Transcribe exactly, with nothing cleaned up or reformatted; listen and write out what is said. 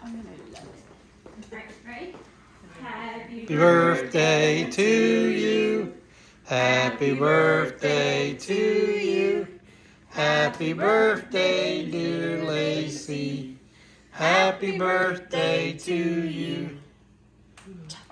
I'm gonna love it. All right, ready? Happy birthday to you. Happy birthday to you. Happy birthday, dear Lacey. Happy birthday to you.